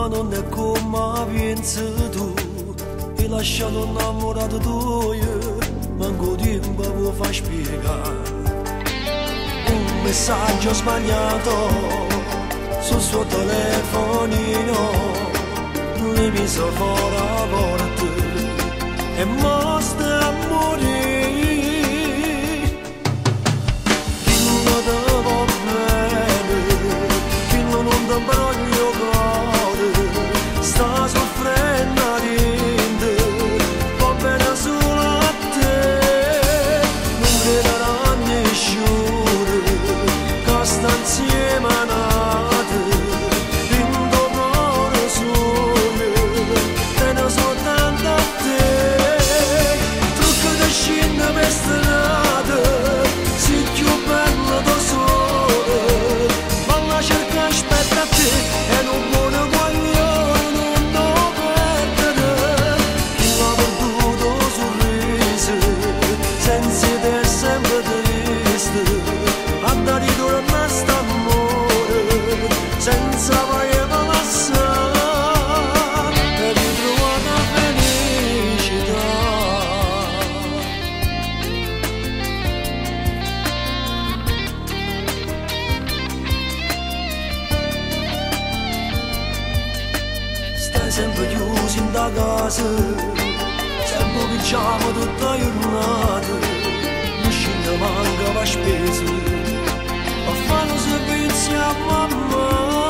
ma non è come pensi tu. Hai lasciato innamorato tuo, manco tempo può far spiegare. Un messaggio sbagliato sul suo telefonino, mi mise fuori a porta e mostra a morire. Chi non ti va bene, chi non ti voglio cuore, sta soffrendo niente, va bene solo a te. Non crederà a nessuno che sta insieme a nate, in tuo cuore solo, te ne so tanto a te. Trucco che scende per strada, sei più bello da solo, ma la cerca aspetta a te, e non buona guaglione non perdere. Chi l'ha perduto sorriso, senza te è sempre triste, a dare torna st'amore, senza voglia di lasciare, e ritrovare la felicità. Stai sempre chiuso in da casa, sempre pigiama tutta la giornata, mi scende manca la spesa, a fare un servizio a mamma.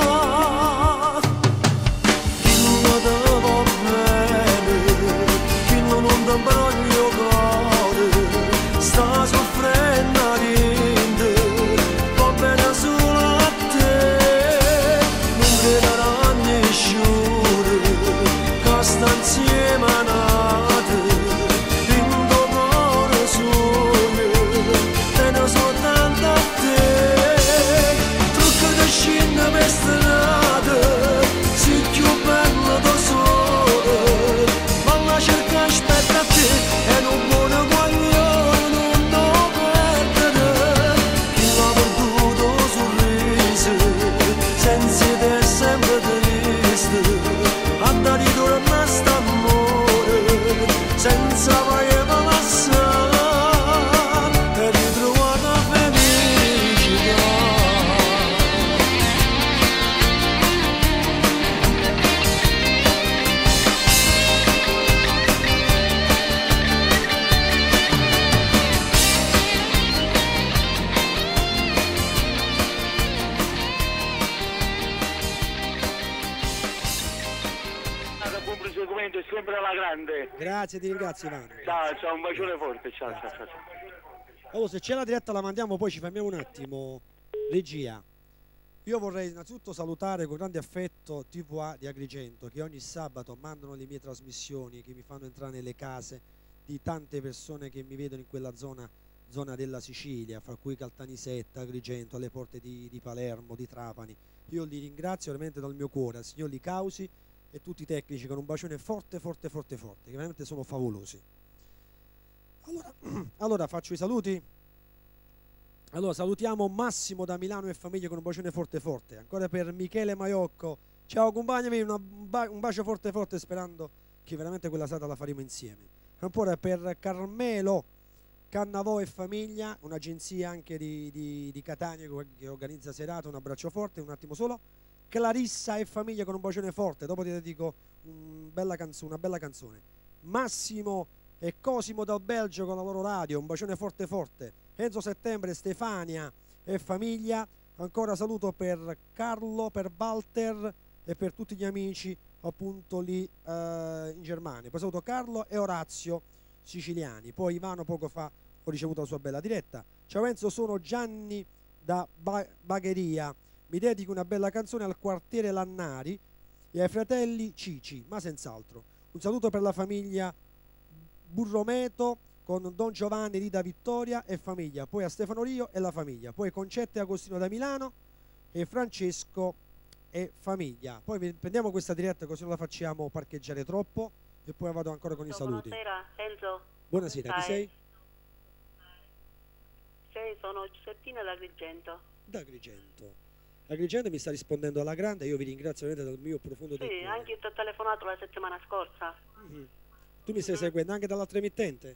Chi non ti va bene, chi non ti voglio cuore, sta soffrendo niente, va bene solo a te. Non crederà a nessuno che sta insieme a nate, in tuo cuore solo, te ne so tanto a te. Trucco che scende per strada, sei più bello da solo, ma la cerca aspetta a te, e non buona guaglione non perdere. Chi l'ha perduto sorriso, senza te è sempre triste, a dare torna st'amore, senza voglia di lasciare, e ritrovare la felicità. Buon proseguimento e sempre alla grande. Grazie, ti ringrazio Ivano. Ciao, ciao, un bacione forte, ciao, ciao, ciao. Allora, se c'è la diretta la mandiamo, poi ci fermiamo un attimo. Regia, io vorrei innanzitutto salutare con grande affetto TVA di Agrigento, che ogni sabato mandano le mie trasmissioni, che mi fanno entrare nelle case di tante persone che mi vedono in quella zona della Sicilia, fra cui Caltanissetta, Agrigento, alle porte di Palermo, di Trapani. Io li ringrazio veramente dal mio cuore, al signor Licausi e tutti i tecnici, con un bacione forte, forte, forte, forte, che veramente sono favolosi. Allora faccio i saluti. Allora salutiamo Massimo da Milano e famiglia con un bacione forte forte. Ancora per Michele Maiocco, ciao compagni, un bacio forte forte, sperando che veramente quella serata la faremo insieme. Ancora per Carmelo Cannavò e famiglia, un'agenzia anche di Catania che organizza serata, un abbraccio forte, un attimo solo. Clarissa e famiglia con un bacione forte, dopo ti dedico una bella canzone. Massimo e Cosimo dal Belgio con la loro radio, un bacione forte forte. Enzo Settembre, Stefania e famiglia, ancora saluto per Carlo, per Walter e per tutti gli amici appunto lì in Germania. Poi saluto Carlo e Orazio siciliani. Poi Ivano poco fa ho ricevuto la sua bella diretta. Ciao Enzo, sono Gianni da Bagheria, mi dedico una bella canzone al quartiere Lannari e ai fratelli Cici, ma senz'altro. Un saluto per la famiglia Burrometo con Don Giovanni, Rita Vittoria e famiglia, poi a Stefano Rio e la famiglia, poi Concetta e Agostino da Milano e Francesco e famiglia. Poi prendiamo questa diretta così non la facciamo parcheggiare troppo e poi vado ancora con i saluti. Buonasera Enzo. Buonasera, chi sei? Sono Giuseppina da Agrigento. Da Agrigento. Agrigento mi sta rispondendo alla grande, io vi ringrazio veramente dal mio profondo del Sì, cuore. anche io ti ho telefonato la settimana scorsa. Mhm. Tu mi stai seguendo anche dall'altra emittente?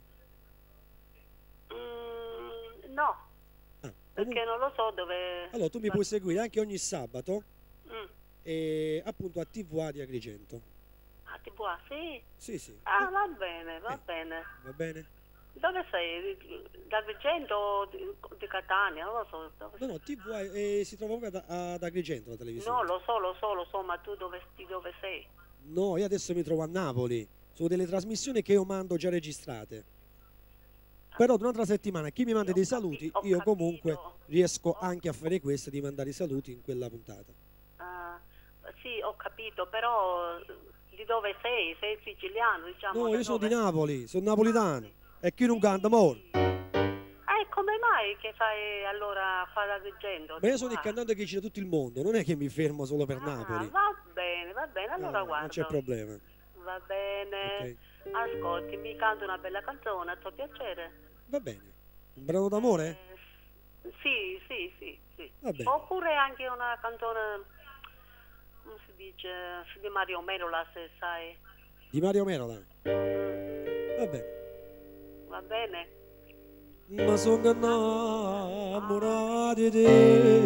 No, Ah, perché non lo so dove... allora tu mi puoi seguire anche ogni sabato Mm. e appunto a TVA di Agrigento. Ah, ti può? Sì? Sì, sì. Ah, va bene, va bene. Va bene? Dove sei? Da Agrigento o di Catania? Non lo so. Dove... No, no, TVA si trova proprio ad Agrigento la televisione. No, lo so, ma tu dove sei? No, io adesso mi trovo a Napoli. Sono delle trasmissioni che io mando già registrate. Però durante la settimana chi mi manda dei saluti, ho io capito. comunque riesco anche a fare questo, di mandare i saluti in quella puntata. Ah, sì, ho capito, però di dove sei? Sei siciliano, diciamo? No, da io sono di dove? Napoli, sono napolitano. E chi non canta, amore? Come mai che fai allora a fare Agrigento? Ma io sono il cantante che gira tutto il mondo, non è che mi fermo solo per Napoli. Va bene, allora guarda. Non c'è problema. Va bene. Ok. Ascolti, mi canti una bella canzone, a tuo piacere? Va bene. Un brano d'amore? Sì. Va bene. Oppure anche una canzone, come si dice, di Mario Merola, se sai. Di Mario Merola? Va bene. Va bene? Ma sono innamorato di te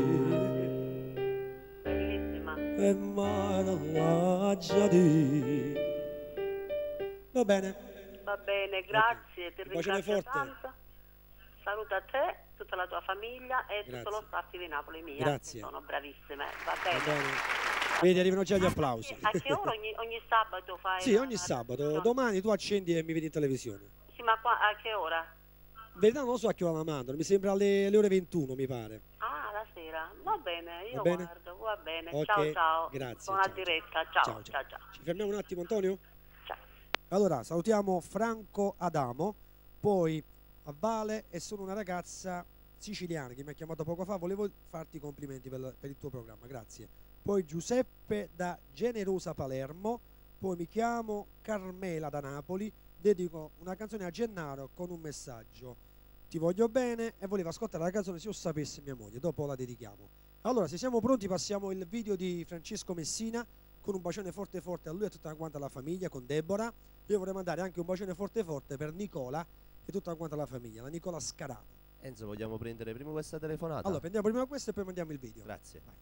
Bellissima. e mai non lascia di. Va bene. Va bene, grazie, ti Un bacione ringrazio forte. tanto. Saluto a te, tutta la tua famiglia e Grazie. tutto lo staff di Napoli mia. Grazie. Sono bravissime, va Va bene. bene. Vedi, arrivano già gli applausi. A che ora ogni sabato fai? Sì, ogni sabato. Domani tu accendi e mi vedi in televisione. Sì, ma a che ora? In verità non so a che ora la mandano, mi sembra alle ore 21 mi pare. Ah, la sera. Va bene, io Va bene? guardo, va bene. Ok, Ciao. grazie, Buona ciao, diretta, ciao. ciao. Ci fermiamo un attimo, Antonio? Ciao. Allora, salutiamo Franco Adamo, poi a Vale e sono una ragazza siciliana che mi ha chiamato poco fa, volevo farti i complimenti per il tuo programma, grazie. Poi Giuseppe da Generosa Palermo, poi mi chiamo Carmela da Napoli, dedico una canzone a Gennaro con un messaggio. Ti voglio bene e volevo ascoltare la canzone Se io sapessi mia moglie, dopo la dedichiamo. Allora, se siamo pronti passiamo il video di Francesco Messina con un bacione forte forte a lui e a tutta quanta la famiglia, con Deborah. Io vorrei mandare anche un bacione forte forte per Nicola e tutta quanta la famiglia, la Nicola Scarano. Enzo, vogliamo prendere prima questa telefonata? Allora, prendiamo prima questo e poi mandiamo il video. Grazie. Vai.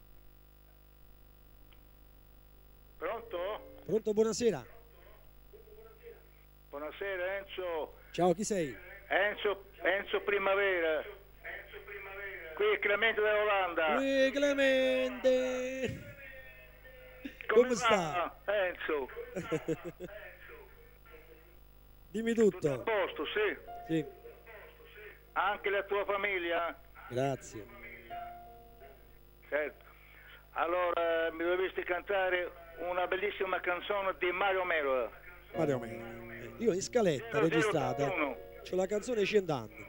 Pronto? Pronto, buonasera. Buonasera Enzo. Ciao, chi sei? Enzo Primavera. Qui è Clemente dell'Olanda. Clemente! Come sta? Enzo? Dimmi Tutto a tutto. posto, sì. Sì, Anche la tua famiglia? grazie. Certo. Allora mi dovresti cantare una bellissima canzone di Mario Merola. Mario Meno. Io in scaletta registrata 001. c'ho la canzone 100 anni.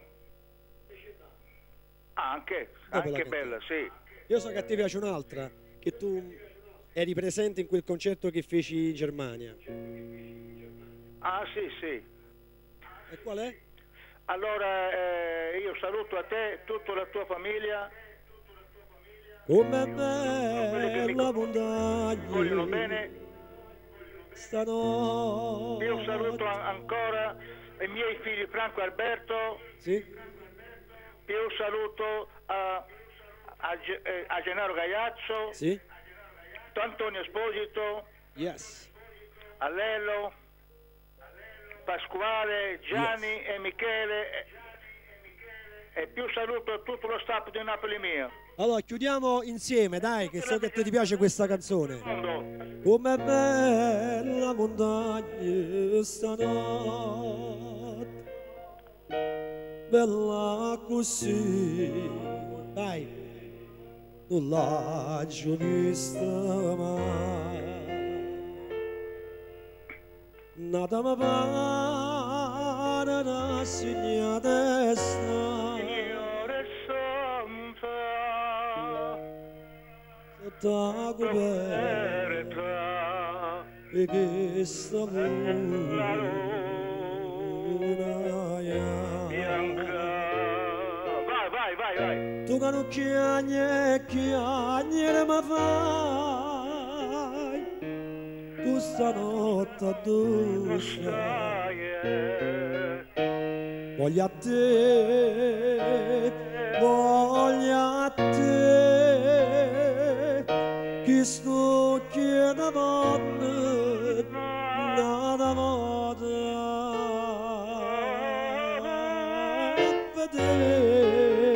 Anche Dopo la anche bella, sì. Io so che a te piace un'altra, che tu eri presente in quel concerto che feci in Germania. Ah sì, sì. E qual è? Allora io saluto a te, tutta la tua famiglia. Come Quelli che mi bella vogliono montagna bene. stanotte. Io saluto ancora i miei figli Franco e Alberto. Sì? Io saluto a Gennaro Gaiazzo, Sì? Antonio Esposito, Yes. a Lello, Pasquale, Gianni e Michele e più saluto tutto lo staff di Napoli mio. Allora chiudiamo insieme, dai, che so che a te ti piace questa canzone. Mondo. Come bella montagna stanotte, bella così, dai, non la giunista mai, nata mi pare una segna destra, Signore Santa, sotto coperta, e che sta la luna bianca. Vai. Tu Giocano chiagne ma fai tu stanotte addosso. Voglio a te, che sto chiedendo donne, nada vada a vedere.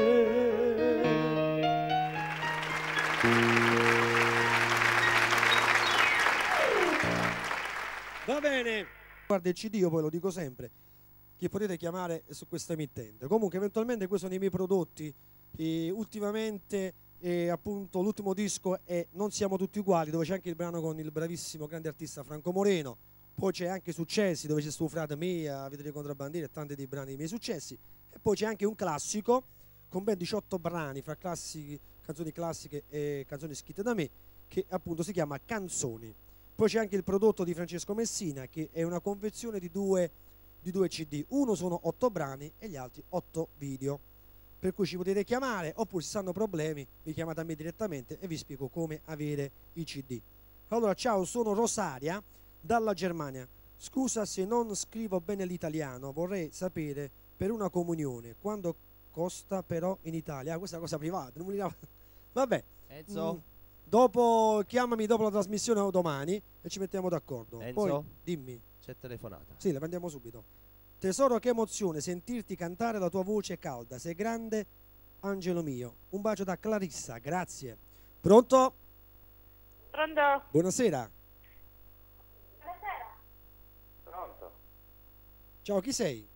Va bene. Guarda il CD, io poi lo dico sempre, che potete chiamare su questa emittente. Comunque eventualmente questi sono i miei prodotti. Ultimamente appunto l'ultimo disco è Non siamo tutti uguali, dove c'è anche il brano con il bravissimo grande artista Franco Moreno. Poi c'è anche Successi, dove c'è Stu Frate Mia, Vedere Contrabbandiere e tanti dei brani dei miei successi. E poi c'è anche un classico con ben 18 brani fra canzoni classiche e canzoni scritte da me, che appunto si chiama Canzoni. Poi c'è anche il prodotto di Francesco Messina, che è una confezione di due CD. Uno sono 8 brani e gli altri 8 video. Per cui ci potete chiamare, oppure se hanno problemi vi chiamate a me direttamente e vi spiego come avere i CD. Allora, ciao, sono Rosaria dalla Germania. Scusa se non scrivo bene l'italiano, vorrei sapere per una comunione quando costa però in Italia. Ah, questa è una cosa privata, non mi... Vabbè. Enzo? Chiamami dopo la trasmissione o domani e ci mettiamo d'accordo. Enzo? Poi dimmi. C'è telefonata. Sì, la prendiamo subito. Tesoro, che emozione sentirti cantare, la tua voce calda. Sei grande, angelo mio. Un bacio da Clarissa, grazie. Pronto? Pronto? Buonasera. Pronto? Ciao, chi sei?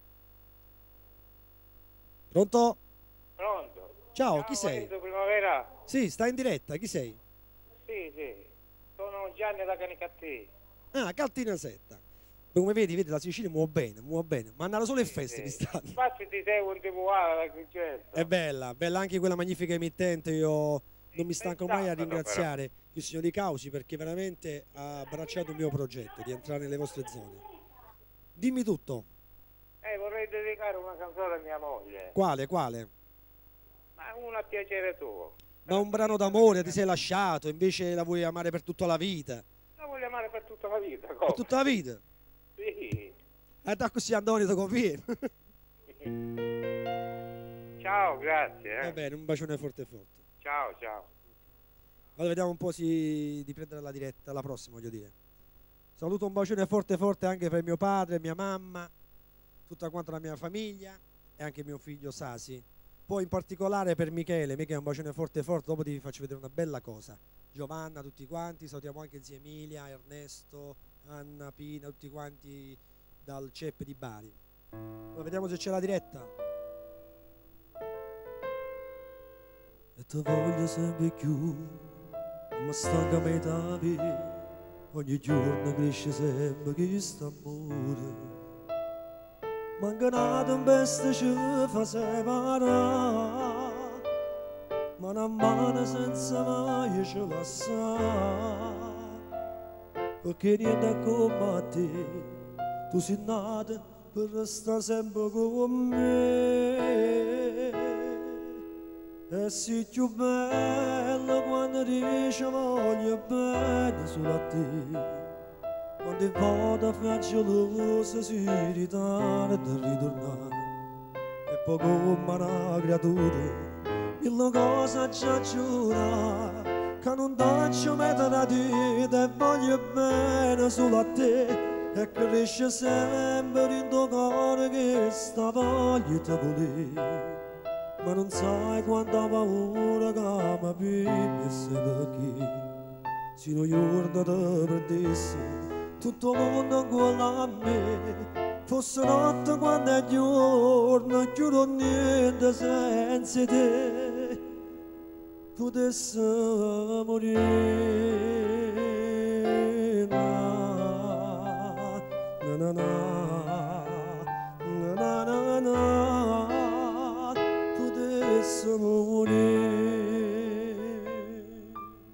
Pronto? Pronto? Ciao, chi sei? Lorenzo Primavera? Sì, sta in diretta, chi sei? Sì, sono Gianni da Canicattì. Ah, Caltina Setta. Come vedi, la Sicilia muove bene. Ma andare solo in feste Sì. quest'anno. Infatti ti seguo in TV la Criceto. È bella anche quella magnifica emittente. Io non mi stanco mai a Sabato, ringraziare il signor Di Causi perché veramente ha abbracciato il mio progetto di entrare nelle vostre zone. Dimmi tutto. Vorrei dedicare una canzone a mia moglie. Quale? Ma una a piacere tuo. Ma un brano d'amore, ti sei lasciato, invece la vuoi amare per tutta la vita. La voglio amare per tutta la vita. Per Come? tutta la vita? Sì. Da così Antonio ti conviene. Ciao, grazie. Va bene, un bacione forte. Ciao. Allora vediamo un po' di prendere la diretta, la prossima voglio dire. Saluto un bacione forte anche per mio padre, mia mamma, tutta quanta la mia famiglia e anche mio figlio Sasi. Poi in particolare per Michele, un bacione forte, dopo ti faccio vedere una bella cosa. Giovanna, tutti quanti, salutiamo anche zia Emilia, Ernesto, Anna, Pina, tutti quanti dal CEP di Bari. Allora, vediamo se c'è la diretta. E ti voglio sempre più, ma stanca metà via, ogni giorno cresce sempre questo amore. Manca una tempesta ci fa separare, mano a mano senza mai ci lasciare, perché niente è come te, tu sei nata per restare sempre con me. E sei più bella quando dici voglio bene solo a te. Quando il voto fa gelosa si ritarda a ritornare. E poi come una creatura, mille cose già giura, che non faccio mettere da te, e voglio bene solo a te. E cresce sempre in tuo cuore che sta voglia te volere. Ma non sai quanta paura che mi piglia perché se non giorno te perdessi tutto il mondo ancora a me, fosse notte quando è giorno, chiudo niente senza te, potessi morire. Na, na, na, na, na, na, na, potessi morire.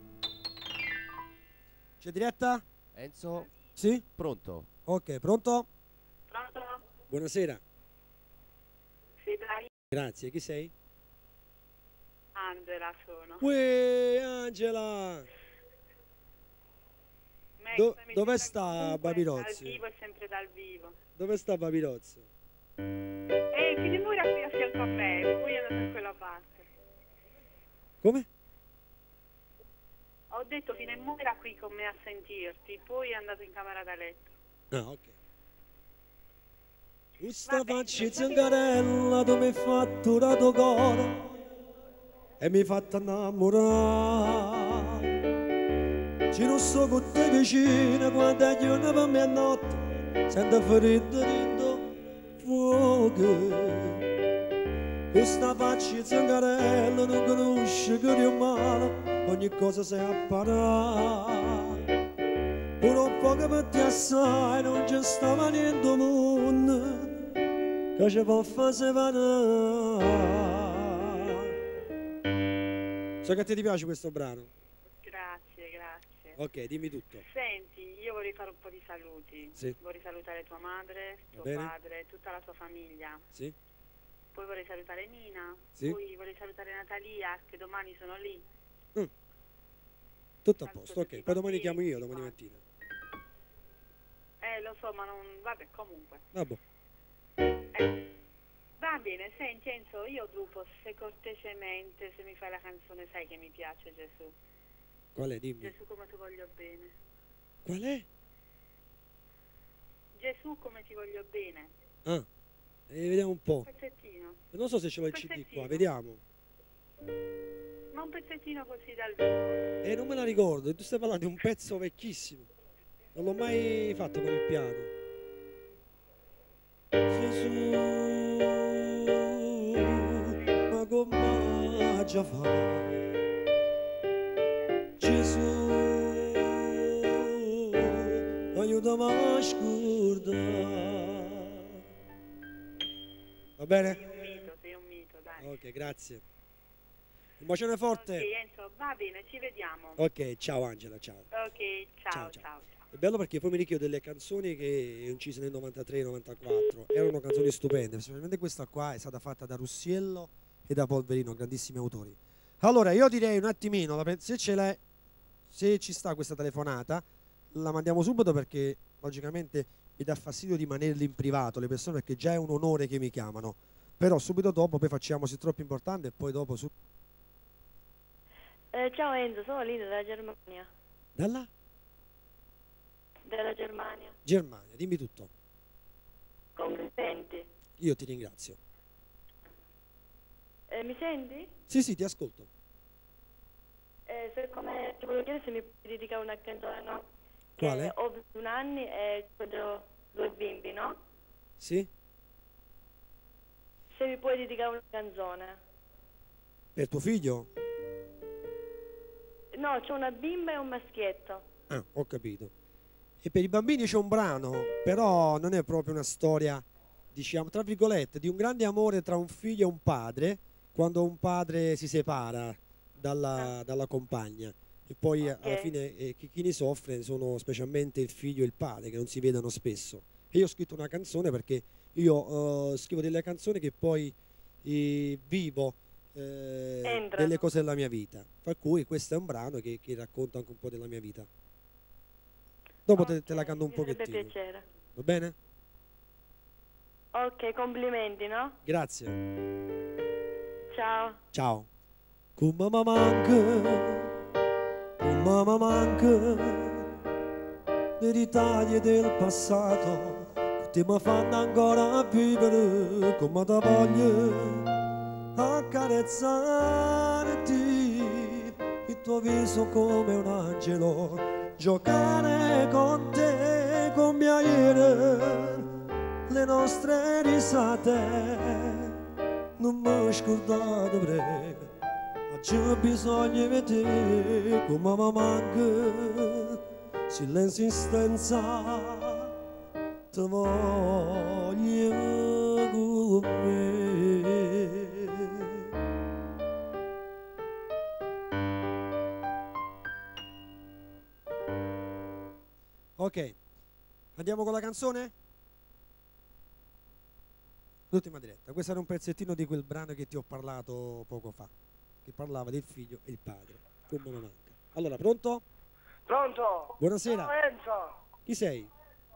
C'è diretta? Enzo? Sì? Pronto? Ok, pronto? Pronto? Buonasera. Sì, dai. Grazie, chi sei? Angela sono. Uè, Angela! Dove sta Babirozzi? Dal vivo e sempre dal vivo. Dove sta Babirozzi? Finimura qui a fianco a me, poi è andato da quella parte. Come? Ho detto Finimura qui con me a sentirti, poi è andato in camera da letto. Ah, ok. Questa faccia zangarella tu mi hai fatturato cuore e mi hai fatto innamorare. Ci non so con te vicino quando è giorno per me a notte, sento ferito dentro fuoco. Questa faccia zangarella non conosce che io male, ogni cosa sai apparare. Purtroppo per te assai non c'è stava niente mondo che ci può far separare. So che a te ti piace questo brano? Grazie, grazie. Ok, dimmi tutto. Senti, io vorrei fare un po' di saluti. Sì. Vorrei salutare tua madre, tuo bene. padre, tutta la tua famiglia. Sì? Poi vorrei salutare Nina. Sì. Poi vorrei salutare Natalia, che domani sono lì. Tutto a posto, ok. Poi domani chiamo io, domani mattina. Lo so, ma non... Vabbè, comunque. Vabbè. Va bene, senti Enzo, io dopo, se cortesemente, se mi fai la canzone, sai che mi piace Gesù. Qual è? Dimmi. Gesù come ti voglio bene. Qual è? Gesù come ti voglio bene. Ah, vediamo un po'. Un pezzettino. Non so se ce l'ho il CD qua, vediamo. Ma un pezzettino così dal vivo. Non me la ricordo, tu stai parlando di un pezzo vecchissimo. Non l'ho mai fatto con il piano. Gesù, ma come già fa? Gesù, aiutami a scordare. Va bene? Sei un mito, dai. Ok, grazie. Un bacione forte. Ok, Enzo, va bene, ci vediamo. Ok, ciao Angela, ciao. Ok, ciao, Ciao. ciao. È bello perché poi mi richiedo delle canzoni che ho inciso nel 93-94. Erano canzoni stupende, specialmente questa qua è stata fatta da Russiello e da Polverino, grandissimi autori. Allora, io direi un attimino, se ce l'è, se ci sta questa telefonata, la mandiamo subito perché logicamente mi dà fastidio rimanerli in privato le persone, perché già è un onore che mi chiamano. Però subito dopo poi facciamo se è troppo importante e poi dopo su... Ciao Enzo, sono Lina dalla Germania. Dalla? Dalla Germania. Germania, dimmi tutto. Complimenti. Io ti ringrazio. Mi senti? Sì, sì, ti ascolto. Siccome ti volevo chiedere se mi puoi dedicare una canzone, no? Quale? Che ho 21 anni e ho due bimbi, no? Sì? Se mi puoi dedicare una canzone. Per tuo figlio? No, c'ho una bimba e un maschietto. Ah, ho capito. E per i bambini c'è un brano, però non è proprio una storia, diciamo, tra virgolette, di un grande amore tra un figlio e un padre, quando un padre si separa dalla compagna. E poi alla fine chi ne soffre sono specialmente il figlio e il padre, che non si vedono spesso. E io ho scritto una canzone perché io scrivo delle canzoni che poi vivo delle cose della mia vita. Per cui questo è un brano che racconta anche un po' della mia vita. Dopo te la canto un pochettino. Mi piacere. Va bene? Ok, complimenti, no? Grazie. Ciao. Ciao. Come manca dei tagli del passato che ti mi fanno ancora vivere, come ti voglio accarezzarti, il tuo viso come un angelo, giocare con te come ieri, le nostre risate, non mi scordate prego. C'è bisogno di te, come mi manca, silenzio instanza, ti voglio con me. Ok, andiamo con la canzone? L'ultima diretta, questo era un pezzettino di quel brano che ti ho parlato poco fa. che parlava del figlio e il padre. Come non manca. Allora, pronto? Pronto? Buonasera. Ciao Enzo, Chi sei?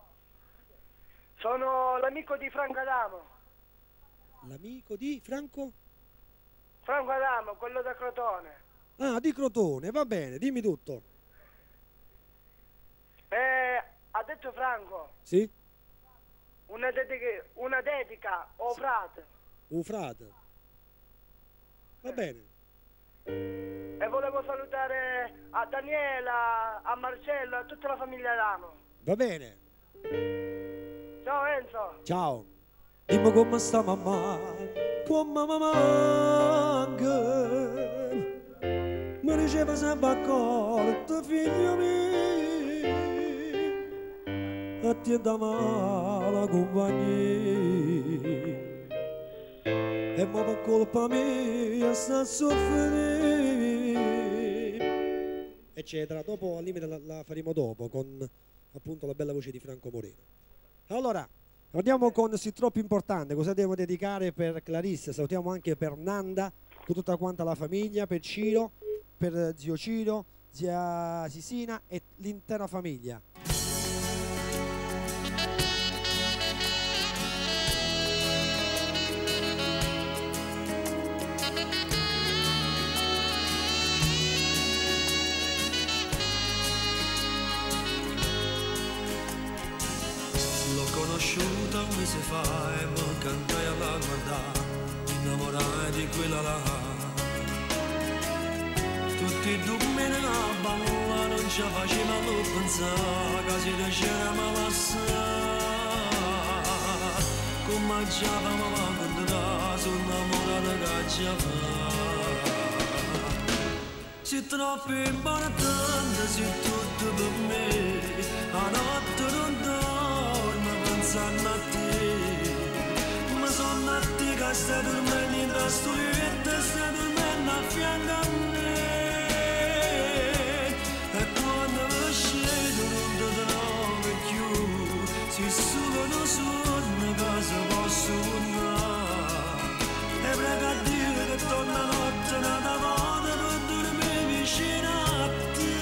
sono l'amico di Franco Adamo. L'amico di Franco? Franco Adamo, quello da Crotone. Ah, di Crotone, va bene, dimmi tutto. Ha detto Franco, Sì? una dedica, o frate. Un frate. Va bene. E volevo salutare a Daniela, a Marcello, a tutta la famiglia Adamo. Va bene. Ciao Enzo. Ciao. Dimmi come sta mamma, come mi manca. Mi diceva sempre accorto, figlio mio, a te da mala compagnia. E ma per colpa mia sta a soffrire. Eccetera. Dopo al limite la faremo dopo con appunto la bella voce di Franco Moreno. Allora, andiamo con Sì troppo importante. Cosa devo dedicare per Clarissa? Salutiamo anche per Nanda, con tutta quanta la famiglia, per Ciro, per zio Ciro, zia Sisina e l'intera famiglia. Conosciuta un mese fa e mi cantai alla guardare, mi innamorai di quella là. Tutti i dubbi nella balla non ci facevano pensare che si diceva malassare. Come mangiavamo la quantità, sono innamorata che ci fa. Si troppo importante, si tutto per me, a notte non dormo pensando a te. Ma sono a te che stai dormendo in la studietta, stai dormendo a fianco a me. E quando mi scedo non ti trovo più, se solo non sono cosa posso tornare. E prego a Dio che torna notte nata volta per dormire vicino a te.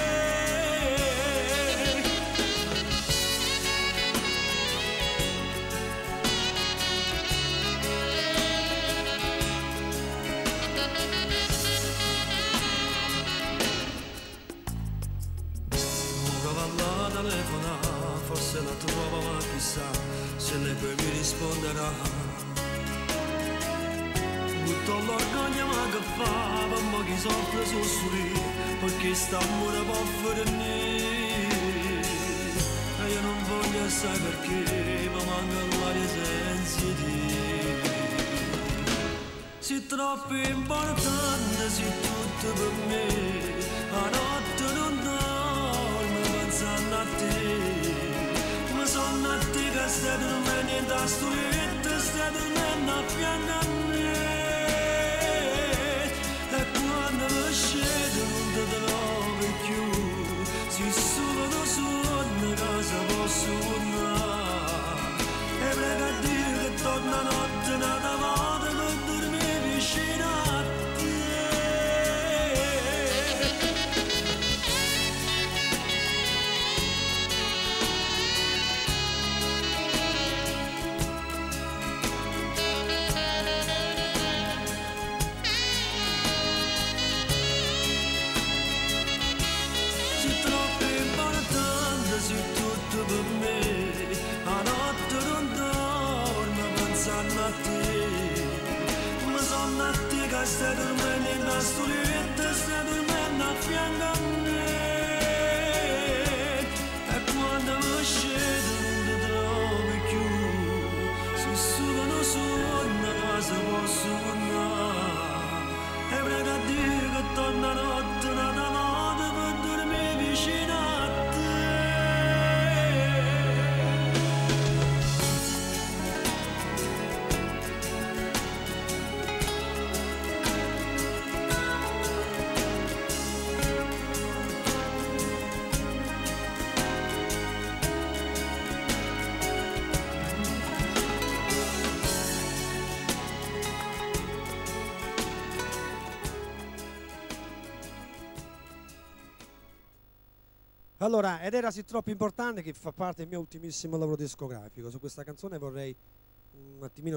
Telefona, forse la trova ma chissà se lei poi mi risponderà. Butto l'orgoglio ma che fa, ma chi soffre sul sorriso, perché st'amore può finire. E io non voglio sai perché, ma manca l'aria senza di. Si troppo importante, si tutto per me, a notte non dormo pensando a te. Ma sono a te che stai dormendo in la studietta, stai dormendo a fianco a me. E quando mi scedo non ti trovo più, se solo non sono cosa posso tornare. E prego a Dio che torna notte nata volta per dormire vicino a te. Si tutto per me, a notte non dormo pensando a te. Ma sono a te che stai dormendo in la studietta, stai dormendo a fianco a me. E quando mi scedo non ti trovi più, se solo non sono cosa posso tornare. E prego a Dio che torna notte nata volta per dormire vicino a te. Allora, ed era sì troppo importante che fa parte del mio ultimissimo lavoro discografico. Su questa canzone vorrei un attimino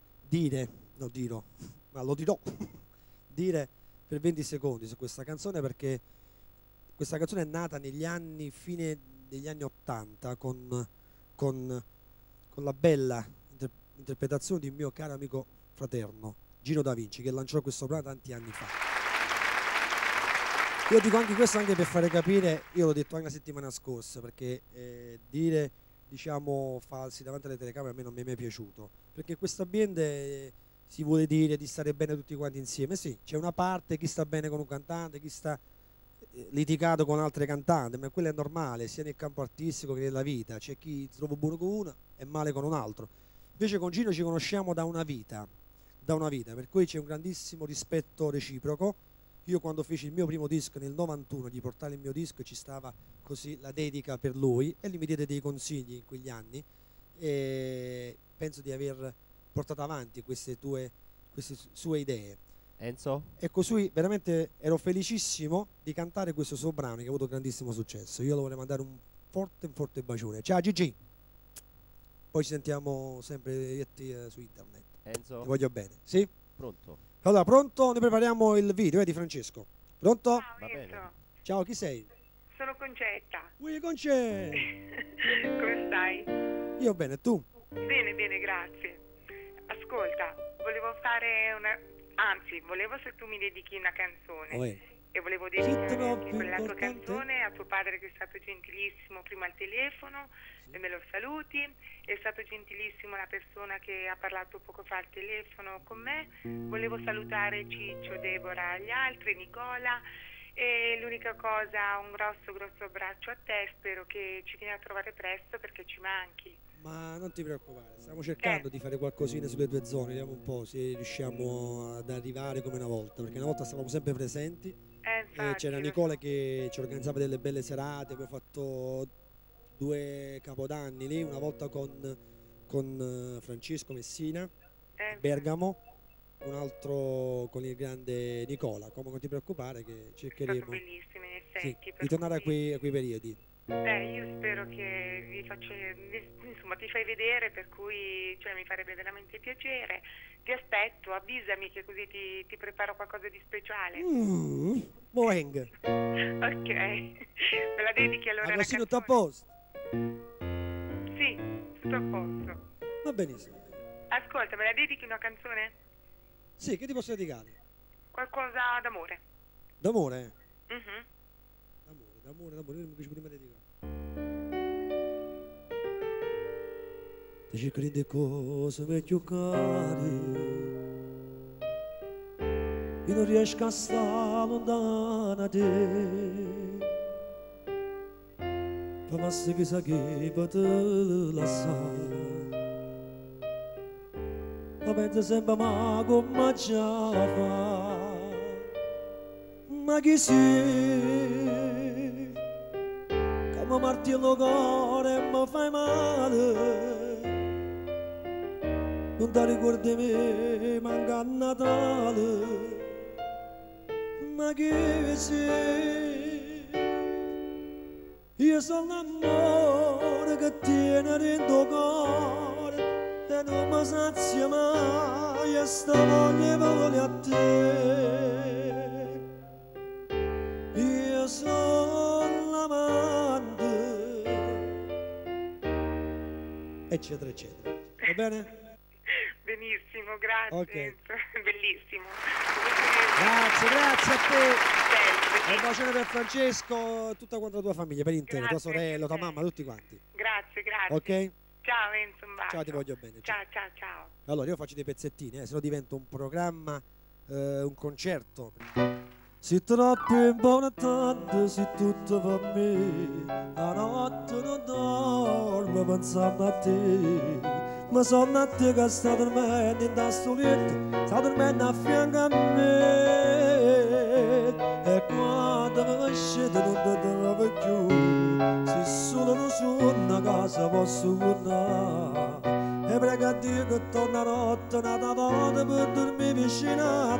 ma lo dirò, dire per 20 secondi su questa canzone, perché questa canzone è nata negli anni, fine degli anni 80, con la bella interpretazione di un mio caro amico fraterno, Gino Da Vinci, che lanciò questo brano tanti anni fa. Io dico anche questo anche per fare capire, io l'ho detto anche la settimana scorsa, perché dire diciamo falsi davanti alle telecamere a me non mi è mai piaciuto, perché questo ambiente si vuole dire di stare bene tutti quanti insieme. Sì, c'è una parte, chi sta bene con un cantante, chi sta litigato con altre cantanti, ma quello è normale sia nel campo artistico che nella vita. C'è chi si trova buono con una e male con un altro. Invece con Gino ci conosciamo da una vita, per cui c'è un grandissimo rispetto reciproco. Io quando feci il mio primo disco nel 91, gli portai il mio disco e ci stava così la dedica per lui, e lui mi diede dei consigli in quegli anni, e penso di aver portato avanti queste sue idee. Enzo? E così veramente ero felicissimo di cantare questo suo brano che ha avuto grandissimo successo. Io lo vorrei mandare un forte bacione. Ciao Gigi! Poi ci sentiamo sempre io e te su internet. Enzo? Ti voglio bene, sì? Pronto? Allora, pronto? Noi prepariamo il video di Francesco. Pronto? Ciao Va Enzo, bene. Ciao, chi sei? sono Concetta. Ui, Conce! Come stai? Io bene, tu? Bene, bene, grazie. Ascolta, volevo volevo se tu mi dedichi una canzone. Oe. E volevo Sì, dedicare troppo anche quella tua importante. canzone a tuo padre, che è stato gentilissimo prima al telefono, e me lo saluti. È stato gentilissimo la persona che ha parlato poco fa al telefono con me. Volevo salutare Ciccio, Deborah, gli altri, Nicola. E l'unica cosa, un grosso abbraccio a te, spero che ci vieni a trovare presto perché ci manchi. Ma non ti preoccupare, stiamo cercando di fare qualcosina sulle tue zone, vediamo un po' se riusciamo ad arrivare come una volta, perché una volta stavamo sempre presenti. E Infatti, c'era lo Nicola so. che ci organizzava delle belle serate, abbiamo fatto 2 capodanni lì, una volta con Francesco Messina, a Bergamo, un altro con il grande Nicola. Comunque non ti preoccupare che È stato cercheremo bellissimo in sì, effetti. di tornare a quei periodi. Io spero che insomma, ti fai vedere, per cui mi farebbe veramente piacere. Ti aspetto, avvisami che così ti preparo qualcosa di speciale. Boeng, Ok, me la dedichi allora la così tutto a canzone? posto. Sì, tutto a posto. Va benissimo. Ascolta, me la dedichi una canzone? Sì, che ti posso dedicare? Qualcosa d'amore. D'amore? Mhm. D'amore, io mi piace prima dedicare. Ti cerco di dire cose meglio care, io non riesco a stare lontana da te, fa massa che sa che poter lasciare, ma penso sempre ma come già fa, ma chi sei? Che mi martello il cuore e mi fai male. Non ti ricordi me, manca a Natale. Ma che sei? Io sono l'amore che tiene dentro il cuore e non mi sazia mai, e sta voglia a te. Io sono l'amante, eccetera eccetera. Va bene? Benissimo, grazie. Ok. Bellissimo. Grazie a te. Bello, E un bacione per Francesco e tutta quanta la tua famiglia, per intero, tua Grazie sorella, tua a te. mamma, tutti quanti. Grazie. Ok? Ciao Enzo, un bacio. Ciao, ti voglio bene. Ciao. Ciao. Allora, io faccio dei pezzettini, se no diventa un programma, un concerto. Se troppo importante, se tutto va bene, la notte non dormo pensando a te. Ma sono a te che sta dormendo in questo letto, sta dormendo a fianco a me. E quando mi scende non ti trovo più, se solo non sono a casa posso tornare. E prego a Dio che torna notte un'altra volta per dormire vicino a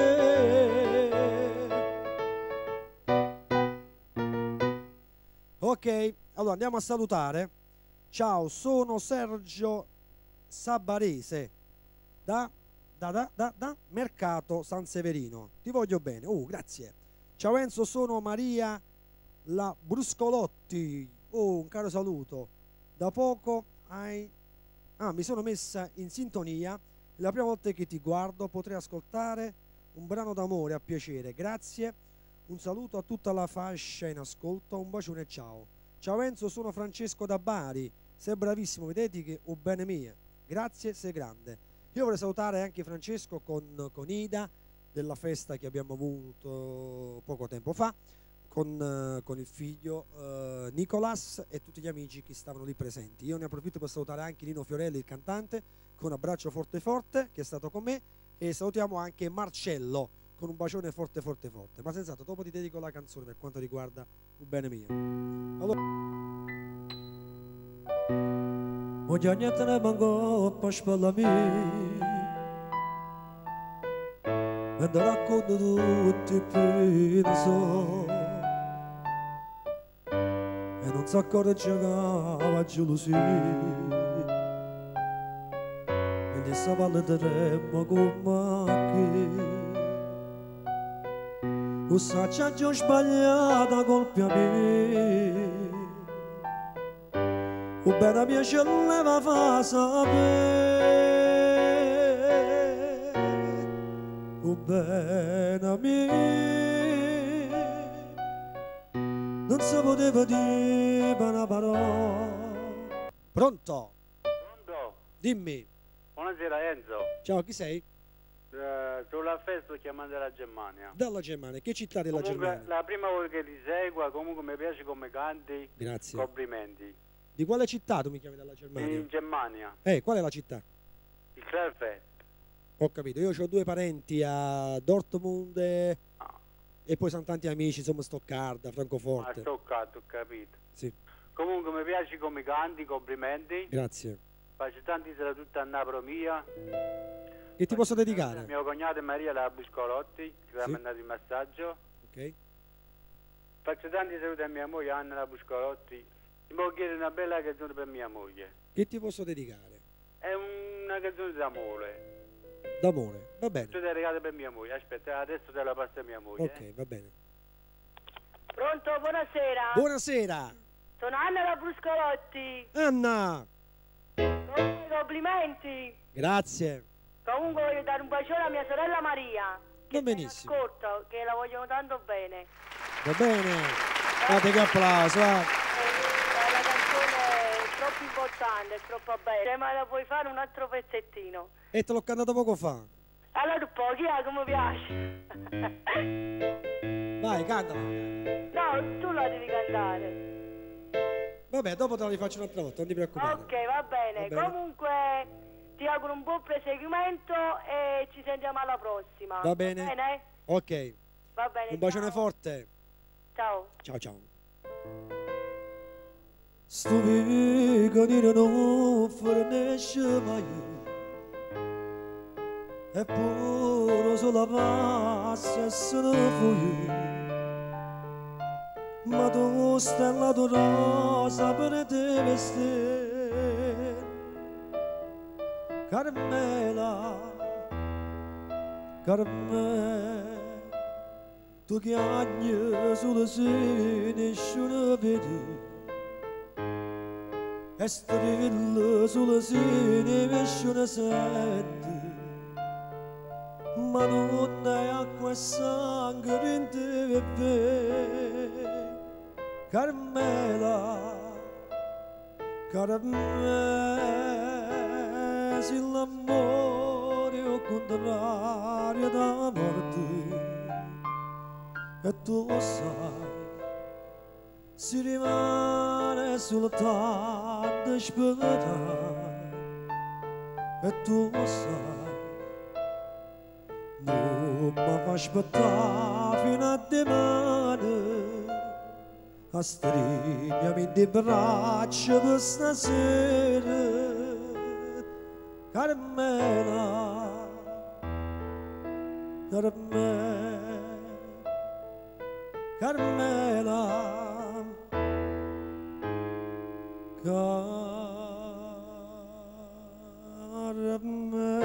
te. Ok, Ok, allora andiamo a salutare. Ciao, sono Sergio Sabarese da Mercato San Severino. Ti voglio bene. Grazie. Ciao Enzo, sono Maria la Bruscolotti. Un caro saluto. Da poco mi sono messa in sintonia. È la prima volta che ti guardo. Potrei ascoltare un brano d'amore a piacere. Grazie. Un saluto a tutta la fascia in ascolto. Un bacione e ciao. Ciao Enzo, sono Francesco da Bari. Sei bravissimo, vedete che o bene mia. Grazie, sei grande. Io vorrei salutare anche Francesco con Ida della festa che abbiamo avuto poco tempo fa con il figlio Nicolas e tutti gli amici che stavano lì presenti. Io ne approfitto per salutare anche Nino Fiorelli, il cantante, con un abbraccio forte forte che è stato con me, e salutiamo anche Marcello con un bacione forte forte forte. Ma senz'altro dopo ti dedico la canzone per quanto riguarda il bene mio. Allora, voglio niente ne manco per spallami e da racconto tutti penso e non si accorge che va gelosia e di sta valle terremmo come che o saccia già sbagliata colpi a me o bene mia ce l'eva fa sapere o bene mia non si poteva dire una parola. Pronto? Pronto? Dimmi. Buonasera Enzo. Ciao, chi sei? Sulla festa sto chiamando dalla Germania. Dalla Germania, che città della Germania? La prima volta che ti seguo, comunque mi piace come canti. Grazie. Complimenti. Di quale città tu mi chiami dalla Germania? In Germania. Qual è la città? Il Krefeld. Ho capito, io ho due parenti a Dortmund e poi sono tanti amici, insomma Stoccarda, Francoforte. Stoccarda, ho capito. Sì. Comunque mi piace come canti, complimenti. Grazie. Faccio tanti saluti tutta a Napoli mia. Che ti posso dedicare? Mio cognato Maria la Buscolotti, che mi ha mandato il massaggio. Ok. Faccio tanti saluti a mia moglie Anna la Buscolotti. Mi può chiedere una bella canzone per mia moglie. Che ti posso dedicare? È una canzone d'amore. D'amore, va bene. Tu ti regalo per mia moglie. Aspetta, adesso te la passo a mia moglie. Ok, va bene. Pronto, buonasera. Buonasera. Sono Anna da Bruscolotti. Anna. Complimenti. Grazie. Comunque voglio dare un bacione a mia sorella Maria. Va benissimo. Ascolta, che la vogliono tanto bene. Va bene. Fate che applauso. La canzone è troppo importante, è troppo bella. Ma la puoi fare un altro pezzettino. E te l'ho cantato poco fa. Allora un po', chi è che mi piace? Vai, cantala. No, tu la devi cantare. Vabbè, dopo te la rifaccio un'altra volta, non ti preoccupare. Ok, va bene. Comunque ti auguro un buon proseguimento e ci sentiamo alla prossima. Va bene? Va bene? Ok. Va bene. Un bacione forte. Ciao. Ciao ciao. Sto veganino non fornisce mai e pure sulla passa e se ne fugge ma tu stella tu rosa per te vestire Carmela Carmela tu che agni sulle sene nessuno vede e stelle sulle sene nessuno sente ma non hai acqua e sangue in te beve Carmela Carmela se l'amore è il contrario da morte e tu lo sai si rimane soltanto sperare e tu lo sai non mi fa aspettare fino a domani a stringermi di braccia per stasera Carmela Carmela Carmela cara a me.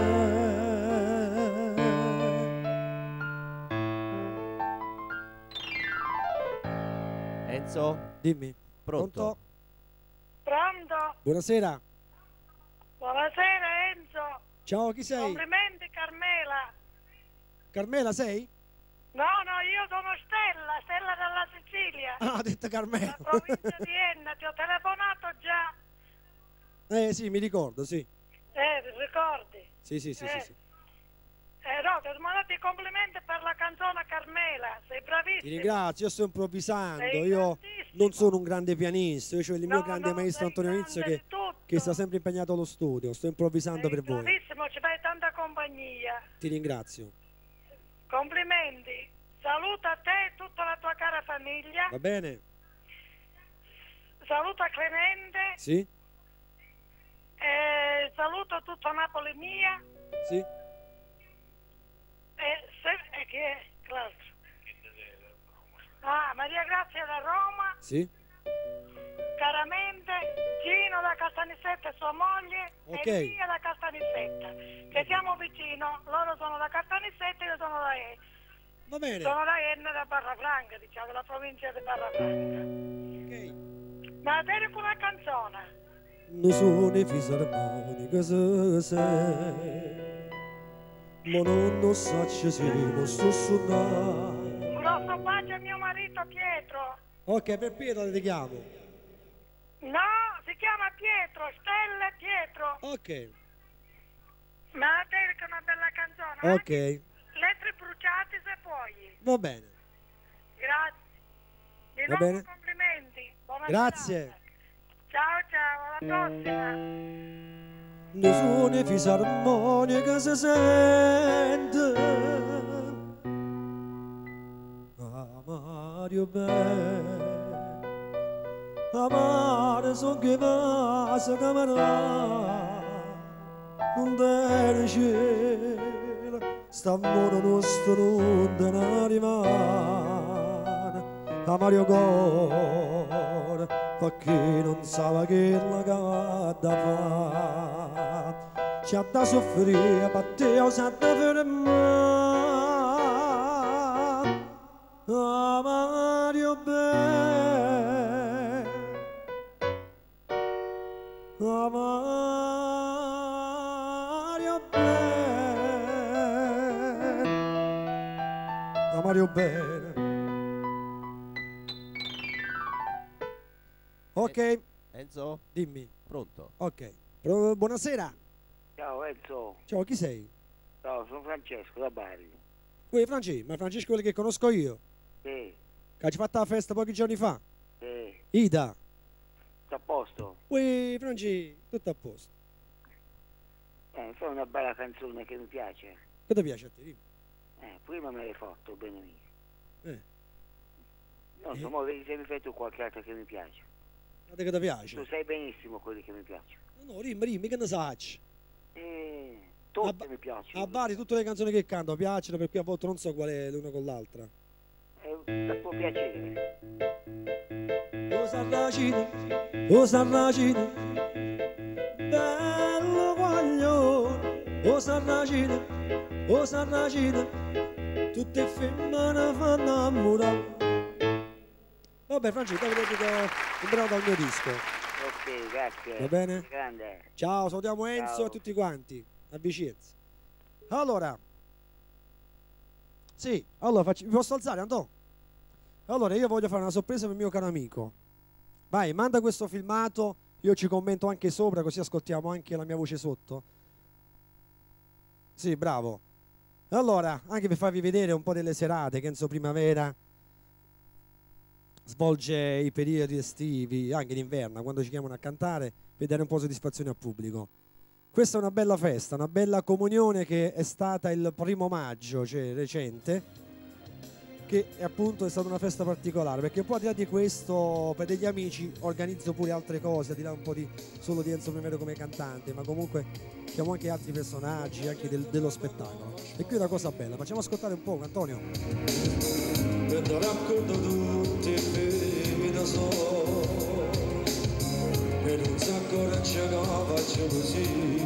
Enzo? Dimmi. Pronto? Pronto? Buonasera. Buonasera Enzo. Ciao, chi sei? Complimenti Carmela. Carmela sei? No, io sono Stella dalla Sicilia. Ah, ha detto Carmela. La provincia di Enna, ti ho telefonato già. Sì, mi ricordo, sì. Ti ricordi? Sì. No, ti ho mandato i complimenti per la canzone Carmela, sei bravissimo. Ti ringrazio, io sto improvvisando, Sei io grandissimo. non sono un grande pianista, io ho il mio No, grande no, maestro sei Antonio Inizio grande di tutto. che sta sempre impegnato allo studio, sto improvvisando Sei per voi. bravissimo, ci fai tanta compagnia. Ti ringrazio. Complimenti. Saluta a te e tutta la tua cara famiglia. Va bene? Saluta Clemente. Sì? Saluto tutto Napoli mia. Sì? E chi è? L'altro. Maria Grazia da Roma. Sì? Caramente, Gino da Caltanissetta e sua moglie Ok. e Lia da Caltanissetta. Che siamo vicino, loro sono da Caltanissetta e io sono da Va bene. Sono da Enna da Barrafranca, diciamo, della provincia di Barrafranca. Ok. Ma te con una canzone. Non sono fisarmonica se sei, ma non so se non sto suonando. Un grosso bacio a mio marito Pietro. Ok, per Pietro ti chiamo. No, si chiama Pietro, Stella e Pietro. Ok. Ma a te che è una bella canzone. Ok. Lettere bruciate se puoi. Va bene. Grazie. Di Va nuovo bene. complimenti. Buona Grazie. serata. Ciao, alla prossima. Non sono fisarmonica se sente. Mario bene. Amare son che passa camerà. Non te cielo, st'amore nostro non te ne rimane. A Mario Cuore, perché non sa che la cade fa. C'ha da soffrire, per te o sa da fermare. A Mario bene, a Mario bene, a Mario bene. Ok, Enzo? dimmi. Pronto? Ok. Buonasera. Ciao Enzo, Ciao, chi sei? ciao, sono Francesco da Bari. Uè, Francesco, ma Francesco è quello che conosco io. Sì, Che ci ha fatto la festa pochi giorni fa. sì, Ida. sta a posto. Uè, Francesco, tutto a posto. Fai una bella canzone che mi piace. Che ti piace a te? Dimmi. Prima me l'hai fatto, bene mio. Non so, Eh. mo vedi se mi fai tu qualche altro che mi piace. Ma te che ti piace? Tu sai benissimo quelli che mi piacciono. No, rimmi, che ne sai? Tutte mi piacciono. A Bari tutte le canzoni che canto piacciono, per cui a volte non so qual è l'una con l'altra. Da tuo piacere. O Sarracino, bello guaglione, o Sarracino, tutte femmine fanno innamorare. Vabbè, Francesco, ti dedico un brano dal mio disco. Ok, grazie. Va bene? Grande. Ciao, salutiamo Enzo Ciao. e tutti quanti. Avvicinanza. Allora, sì, allora mi posso alzare, Antonio? Allora, io voglio fare una sorpresa per il mio caro amico. Vai, manda questo filmato, io ci commento anche sopra, così ascoltiamo anche la mia voce sotto. Sì, bravo. Allora, anche per farvi vedere un po' delle serate che Enzo Primavera svolge i periodi estivi, anche d'inverno, quando ci chiamano a cantare, per dare un po' di soddisfazione al pubblico. Questa è una bella festa, una bella comunione che è stata il 1° maggio, cioè recente, che appunto è stata una festa particolare, perché un po' al di là di questo, per degli amici organizzo pure altre cose, al di là un po' solo di Enzo Primavera come cantante, ma comunque chiamo anche altri personaggi, anche dello spettacolo. E qui è una cosa bella, facciamo ascoltare un po', Antonio. Per racconto tutti i da solo, per lascia che faccio così,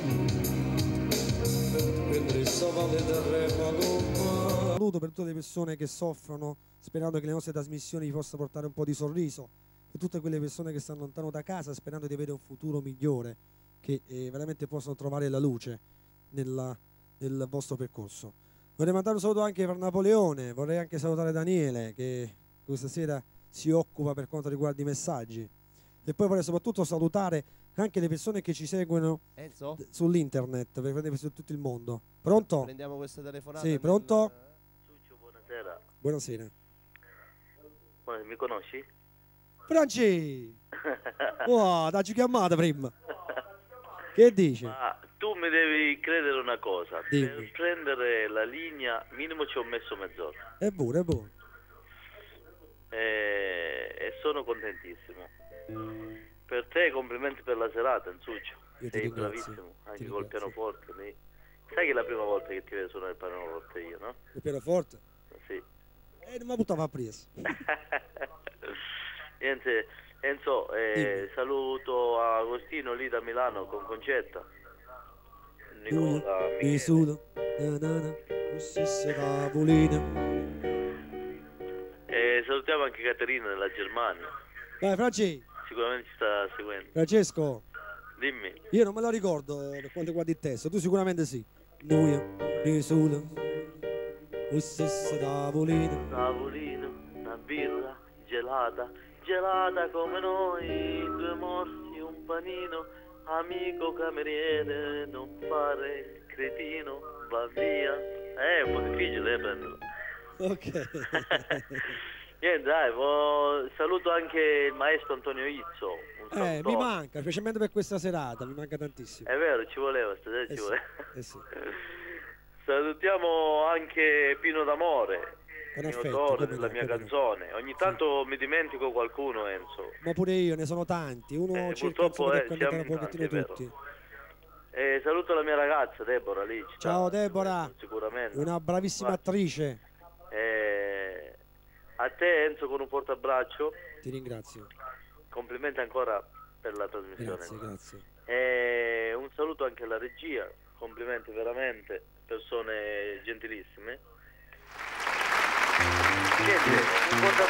mentre sto valle terremo con Saluto per tutte le persone che soffrono, sperando che le nostre trasmissioni vi possano portare un po' di sorriso, per tutte quelle persone che stanno lontano da casa sperando di avere un futuro migliore, che veramente possano trovare la luce nel vostro percorso. Vorrei mandare un saluto anche per Napoleone, vorrei anche salutare Daniele che questa sera si occupa per quanto riguarda i messaggi, e poi vorrei soprattutto salutare anche le persone che ci seguono sull'internet, per su tutto il mondo. Pronto? Prendiamo questa telefonata. Sì, pronto? Buonasera. Buonasera. Mi conosci? Franci! Wow, t'ha chiamata prima. Che dici? Ma tu mi devi credere una cosa. Dimmi. Per prendere la linea minimo ci ho messo mezz'ora. È buono, è buono. E sono contentissimo. Per te complimenti per la serata, Enzuccio. Io ti Sei ringrazio, bravissimo, anche ti col ringrazio. pianoforte. Sai che è la prima volta che ti vedo suonare il pianoforte io, no? Il pianoforte? Sì. Non mi buttava a presa. Niente, Enzo, saluto Agostino lì da Milano con Concetta. Nicola, Mi sudo, stessa tavolina. E salutiamo anche Caterina della Germania. Vai Franci, Sicuramente ci sta seguendo. Francesco, Dimmi. io non me lo ricordo per quanto riguarda il testo, tu sicuramente sì. Noi, mi sudo, stessa tavolina. Tavolino, una birra gelata, gelata come noi, due morsi, un panino, amico cameriere, non fare il cretino, va via. È un po' difficile prenderlo. Ok. Niente, dai, saluto anche il maestro Antonio Izzo. Un Mi salutone. manca, specialmente per questa serata, mi manca tantissimo. È vero, ci voleva, stasera ci sì, voleva. sì. Salutiamo anche Pino d'Amore, Con Pino affetto, Torre come della no, mia come no. canzone. Ogni tanto mi dimentico qualcuno, Enzo. Ma pure io, ne sono tanti, uno cerca purtroppo, insomma, di accontentare un siamo in pochettino tanti, è vero. tutti. Saluto la mia ragazza Deborah lì. ci Ciao sta, Deborah, sicuramente. una bravissima Guarda, attrice. a te Enzo con un forte abbraccio. Ti ringrazio. Complimenti ancora per la trasmissione. Grazie, grazie. E un saluto anche alla regia. Complimenti veramente, persone gentilissime. Niente, un forte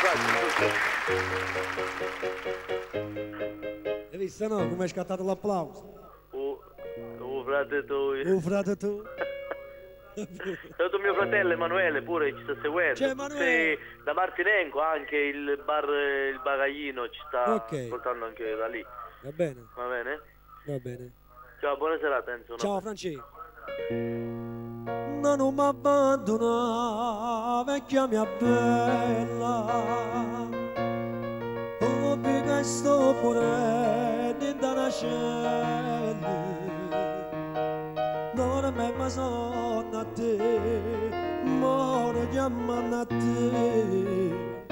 abbraccio. Hai visto no? Come è scattato l'applauso? Frate tu. Frate tu. Saluto mio fratello Emanuele pure ci sta seguendo. Ciao, Emanuele. Tutti da Martinenco, anche il bar il bagaglino ci sta ascoltando anche da lì. Va bene, Va bene? va bene. Ciao, buona serata Enzo. Ciao Franci. Non mi abbandona, vecchia mia bella. Oh, che sto pure da nascere. Non me ma sono a te, muore chiamando a te.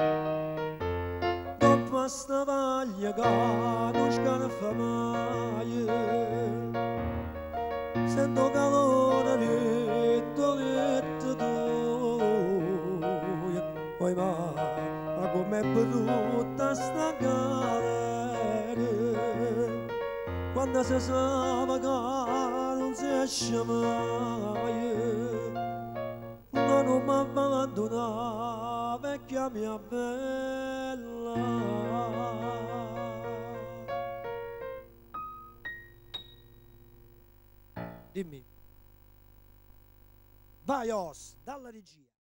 Dopo sta vaglia che non scalfa mai, sento calore ritto tu. Poi ma com'è brutta sta galera, quando si sa che non si esce mai. Non mi abbandona, vecchia mia bella. Dimmi. Vai Os, dalla regia.